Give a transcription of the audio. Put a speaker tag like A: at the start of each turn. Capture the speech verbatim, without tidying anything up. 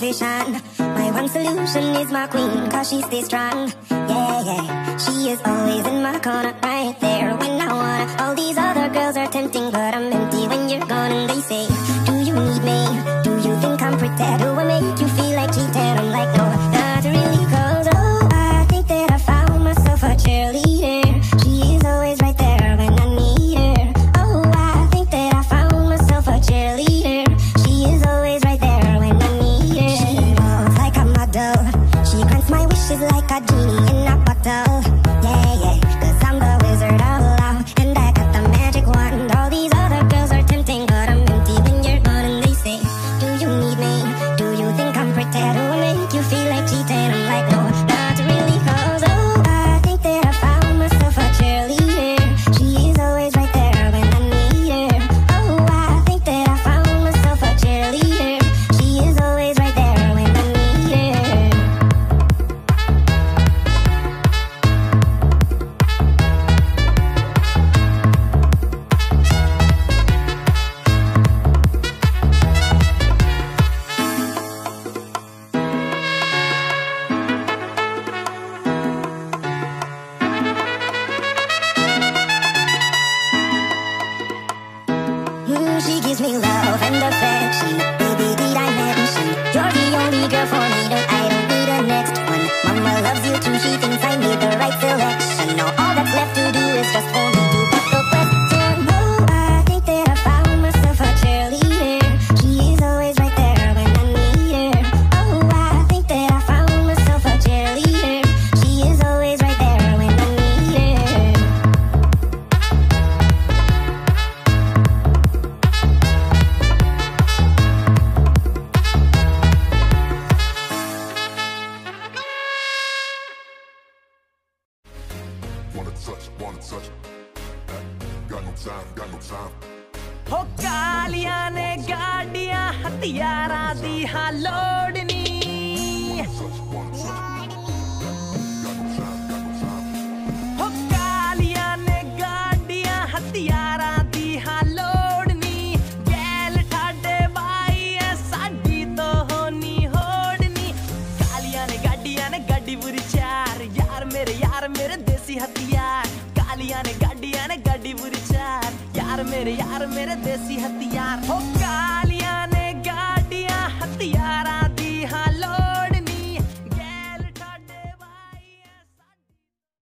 A: motivation. My one solution is my queen, cause she stays strong. Yeah, yeah, she is always in my corner, right there when I wanna. All these other girls are tempting, but I'm empty when you're gone. And they say, do you need me? Do you think I'm pretty? Do I make you feel like cheating? I'm like, no, not really, cause oh, I think that I found myself a cheerleader. She is always right there when I need her. Oh, I think that I found myself a cheerleader. She is always right there when I need her. She moves like a model. She grants my wishes like a genie in a bottle. Yeah, yeah, cause I'm the wizard of love, and I got the magic wand. All these other girls are tempting, but I'm empty when you're gone. And they say, do you need me? Do you think I'm pretty? Do I make you feel like cheating? I'm like, no, not really, cause oh, I think that I found myself a cheerleader. She is always right there when I need her. Oh, I think that I found myself a cheerleader. She is always right there when I need her. Mm, she gives me love and affection. Baby, did I mention you're the only girl for me, that I don't need a next one. Mama loves you too, she thinks I made the right selection. Now all that's left to do is just for me to put the question. Oh, I think that I found myself a cheerleader. She is always right there when I need her. Oh, I think that I found myself a cheerleader. She is always right there when I need her.
B: Wanna touch, wanna touch. Got no time, got no time.
C: हो कालियां ने गाड़ियां हथियारां दी हां लोड़